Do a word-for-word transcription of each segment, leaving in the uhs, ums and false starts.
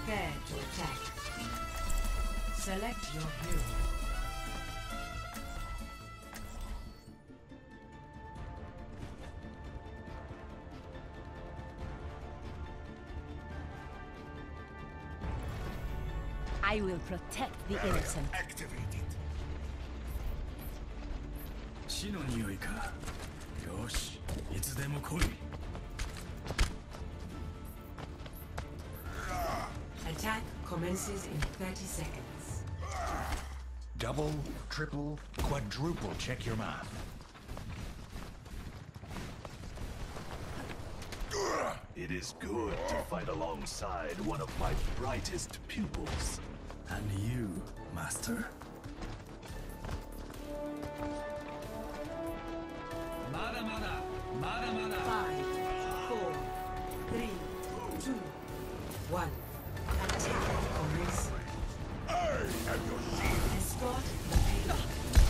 Prepare to attack. Select your hero. I will protect the innocent. Activated. 死の匂いか。よし、いつでも来い。 Attack commences in thirty seconds. Double, triple, quadruple check your math. It is good to fight alongside one of my brightest pupils. And you, master. Mada mada, mada mada. Five, four, three, two, one. Attack commence. I am your shield. Escort the payload.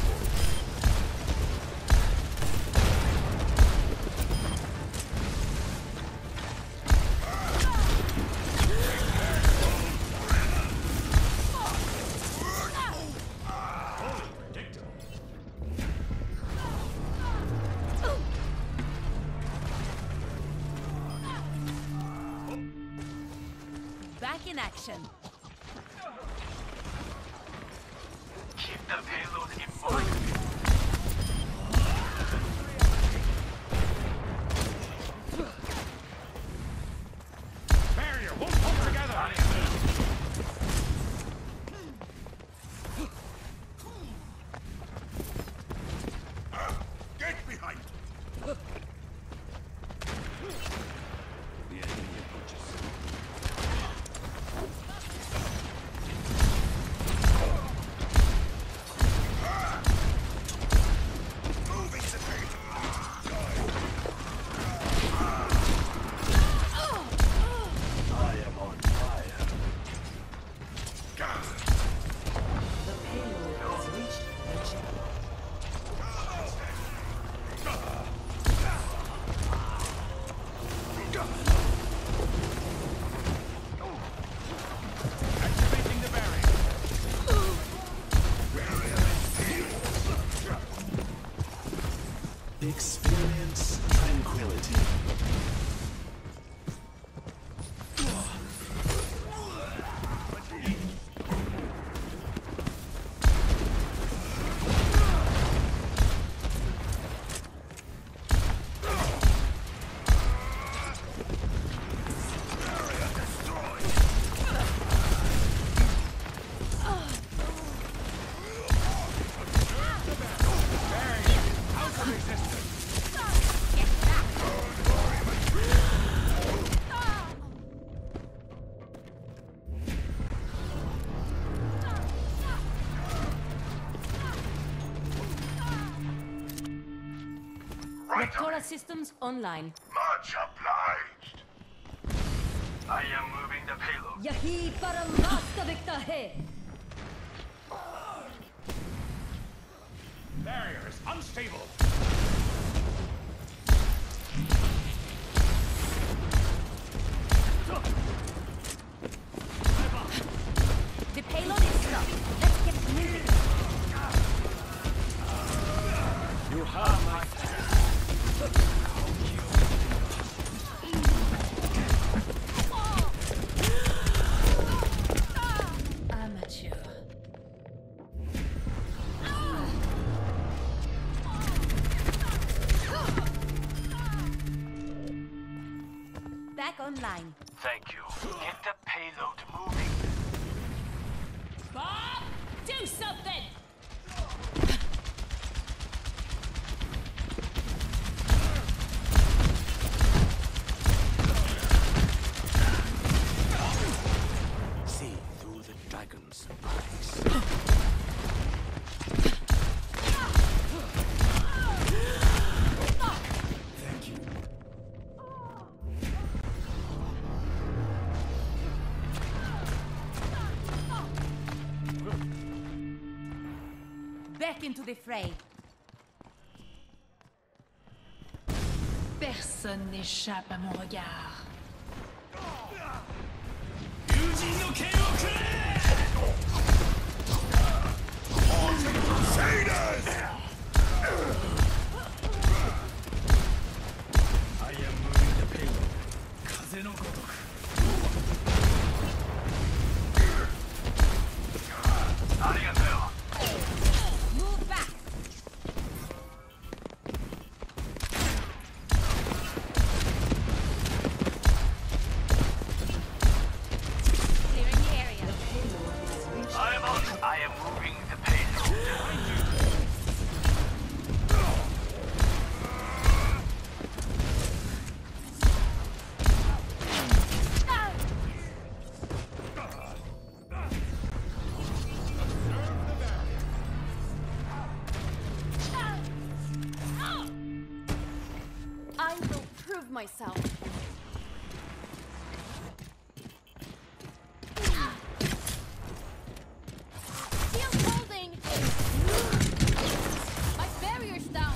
Back in action. Keep the payload in mind. Barrier won't hold together. Get behind. The enemy approaches. Moving to bait. I am on fire. The payload has reached the checkpoint. Activating the barrier. Experience tranquility. Raptora systems online. Much obliged. I am moving the payload. Yahi paramasta vikta hai. Barrier is unstable. The payload is stuck. Let's get moving. You have my Amateur. Back online. Thank you. Get the payload moving. Bob, do something! See through the dragon's eyes. Thank you. Back into the fray. Personne n'échappe à mon regard. 人の剣をくれ I am moving the payload 風のごとく Move back. Clearing the area. I'm on. I am moving the payload. I will prove myself. Shield holding. My barrier's down.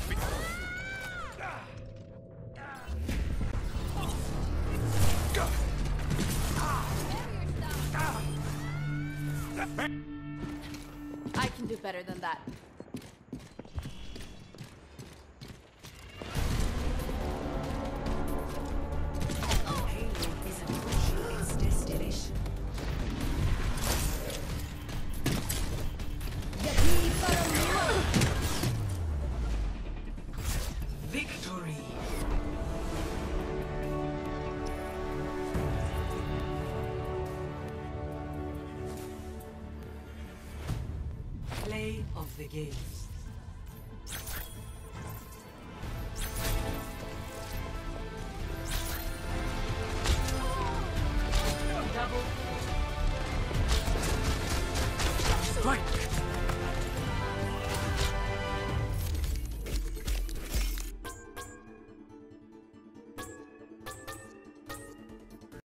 Barrier's down. I can do better than that. Payload is approaching its destination. Victory! Play of the game. Double. Strike!